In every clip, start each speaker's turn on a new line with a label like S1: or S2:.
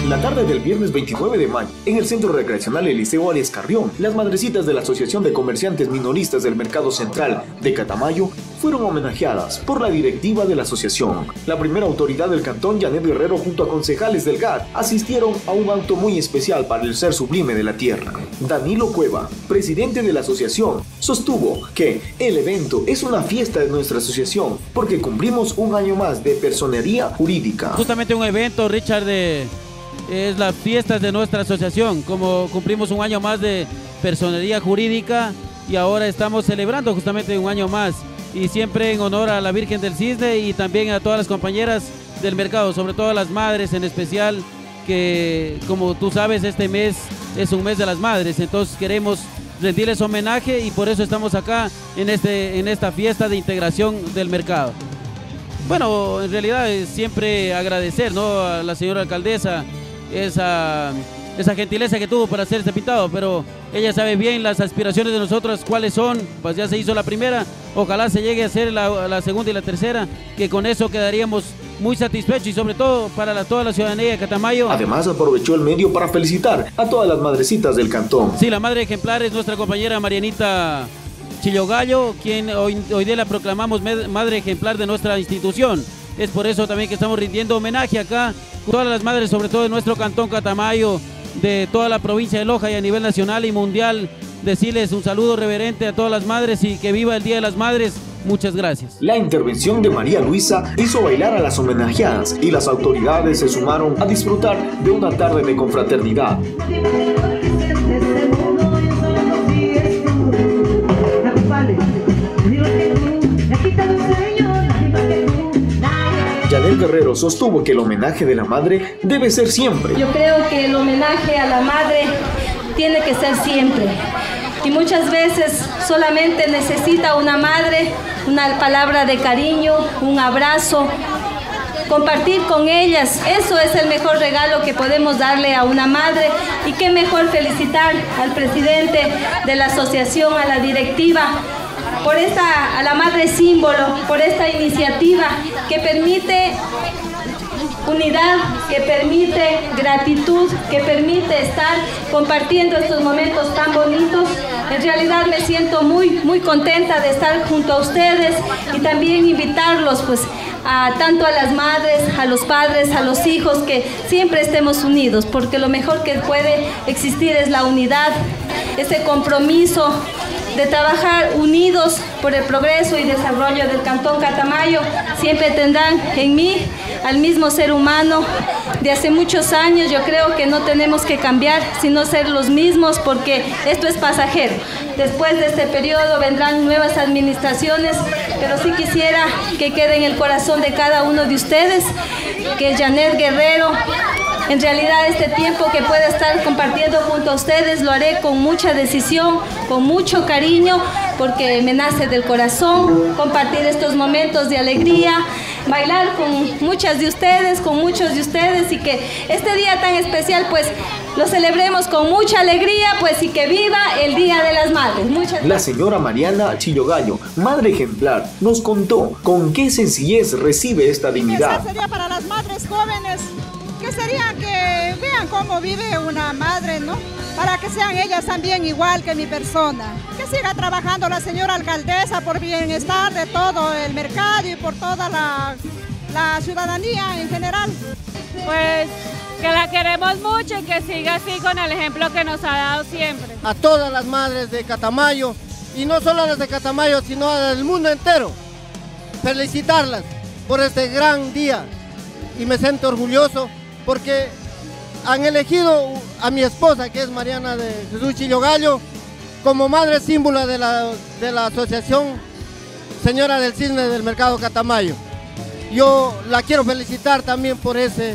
S1: La tarde del viernes 29 de mayo, en el Centro Recreacional Eliseo Arias Carrión, las madrecitas de la Asociación de Comerciantes Minoristas del Mercado Central de Catamayo fueron homenajeadas por la directiva de la asociación. La primera autoridad del cantón, Janet Guerrero, junto a concejales del GAT, asistieron a un acto muy especial para el ser sublime de la tierra. Danilo Cueva, presidente de la asociación, sostuvo que el evento es una fiesta de nuestra asociación porque cumplimos un año más de personería jurídica.
S2: Justamente un evento, Richard, es las fiestas de nuestra asociación, como cumplimos un año más de personería jurídica y ahora estamos celebrando justamente un año más y siempre en honor a la Virgen del Cisne y también a todas las compañeras del mercado, sobre todo a las madres en especial, que como tú sabes este mes es un mes de las madres, entonces queremos rendirles homenaje y por eso estamos acá en esta fiesta de integración del mercado. Bueno, en realidad es siempre agradecer, ¿no?, a la señora alcaldesa esa gentileza que tuvo para hacer este pintado, pero ella sabe bien las aspiraciones de nosotros cuáles son, pues ya se hizo la primera, ojalá se llegue a hacer la segunda y la tercera, que con eso quedaríamos muy satisfechos y sobre todo para toda la ciudadanía de Catamayo.
S1: Además aprovechó el medio para felicitar a todas las madrecitas del cantón.
S2: Sí, la madre ejemplar es nuestra compañera Marianita Chillogallo, quien hoy día la proclamamos madre ejemplar de nuestra institución. Es por eso también que estamos rindiendo homenaje acá, todas las madres, sobre todo de nuestro cantón Catamayo, de toda la provincia de Loja y a nivel nacional y mundial, decirles un saludo reverente a todas las madres y que viva el Día de las Madres. Muchas gracias.
S1: La intervención de María Luisa hizo bailar a las homenajeadas y las autoridades se sumaron a disfrutar de una tarde de confraternidad. Janet Guerrero sostuvo que el homenaje de la madre debe ser siempre.
S3: Yo creo que el homenaje a la madre tiene que ser siempre. Y muchas veces solamente necesita una madre, una palabra de cariño, un abrazo, compartir con ellas. Eso es el mejor regalo que podemos darle a una madre. Y qué mejor felicitar al presidente de la asociación, a la directiva, a la madre símbolo, por esta iniciativa que permite unidad, que permite gratitud, que permite estar compartiendo estos momentos tan bonitos. En realidad me siento muy contenta de estar junto a ustedes y también invitarlos pues tanto a las madres, a los padres, a los hijos, que siempre estemos unidos, porque lo mejor que puede existir es la unidad, ese compromiso de trabajar unidos por el progreso y desarrollo del Cantón Catamayo. Siempre tendrán en mí al mismo ser humano de hace muchos años. Yo creo que no tenemos que cambiar, sino ser los mismos, porque esto es pasajero. Después de este periodo vendrán nuevas administraciones, pero sí quisiera que quede en el corazón de cada uno de ustedes que Janet Guerrero, en realidad este tiempo que pueda estar compartiendo junto a ustedes lo haré con mucha decisión, con mucho cariño, porque me nace del corazón compartir estos momentos de alegría, bailar con muchas de ustedes, con muchos de ustedes, y que este día tan especial pues lo celebremos con mucha alegría, pues, y que viva el Día de las Madres. Muchas gracias.
S1: La señora Mariana Chillogallo, madre ejemplar, nos contó con qué sencillez recibe esta dignidad.
S4: Esa sería para las madres jóvenes, que sería que vean cómo vive una madre, ¿no? Para que sean ellas también igual que mi persona. Que siga trabajando la señora alcaldesa por bienestar de todo el mercado y por toda la ciudadanía en general.
S5: Pues que la queremos mucho y que siga así con el ejemplo que nos ha dado siempre.
S6: A todas las madres de Catamayo, y no solo a las de Catamayo, sino a del mundo entero, felicitarlas por este gran día. Y me siento orgulloso porque han elegido a mi esposa, que es Mariana de Jesús Chillogallo, como madre símbolo de la Asociación Señora del Cisne del Mercado Catamayo. Yo la quiero felicitar también por ese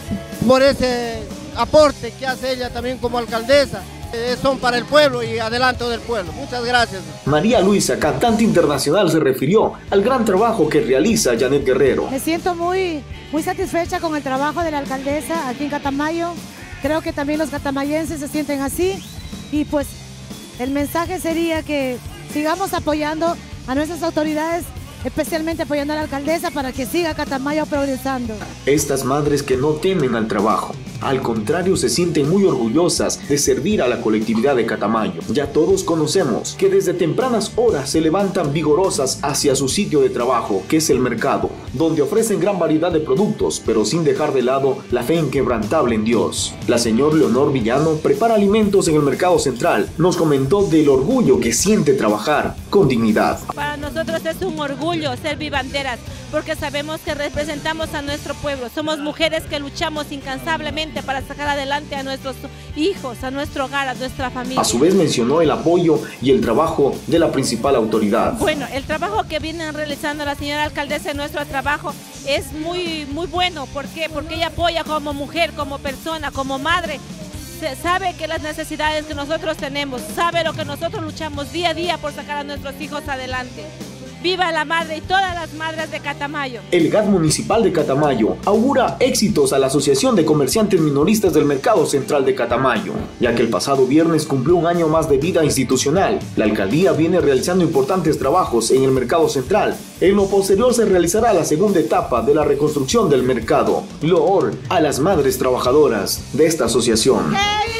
S6: aporte que hace ella también como alcaldesa. Son para el pueblo y adelanto del pueblo. Muchas gracias.
S1: María Luisa, cantante internacional, se refirió al gran trabajo que realiza Janet Guerrero.
S7: Me siento muy satisfecha con el trabajo de la alcaldesa aquí en Catamayo. Creo que también los catamayenses se sienten así, y pues el mensaje sería que sigamos apoyando a nuestras autoridades, especialmente apoyando a la alcaldesa para que siga Catamayo progresando.
S1: Estas madres que no temen al trabajo, Al contrario, se sienten muy orgullosas de servir a la colectividad de Catamayo. Ya todos conocemos que desde tempranas horas se levantan vigorosas hacia su sitio de trabajo, que es el mercado, donde ofrecen gran variedad de productos, pero sin dejar de lado la fe inquebrantable en Dios. La señora Leonor Villano prepara alimentos en el mercado central. Nos comentó del orgullo que siente trabajar con dignidad.
S8: Para nosotros es un orgullo ser vivanderas, porque sabemos que representamos a nuestro pueblo. Somos mujeres que luchamos incansablemente para sacar adelante a nuestros hijos, a nuestro hogar, a nuestra familia.
S1: A su vez mencionó el apoyo y el trabajo de la principal autoridad.
S8: Bueno, el trabajo que viene realizando la señora alcaldesa en nuestro trabajo es muy bueno. ¿Por qué? Porque ella apoya como mujer, como persona, como madre. Sabe que las necesidades que nosotros tenemos, sabe lo que nosotros luchamos día a día por sacar a nuestros hijos adelante. ¡Viva la madre y todas las madres de Catamayo!
S1: El GAT municipal de Catamayo augura éxitos a la Asociación de Comerciantes Minoristas del Mercado Central de Catamayo, ya que el pasado viernes cumplió un año más de vida institucional. La alcaldía viene realizando importantes trabajos en el mercado central. En lo posterior se realizará la segunda etapa de la reconstrucción del mercado. Loor a las madres trabajadoras de esta asociación.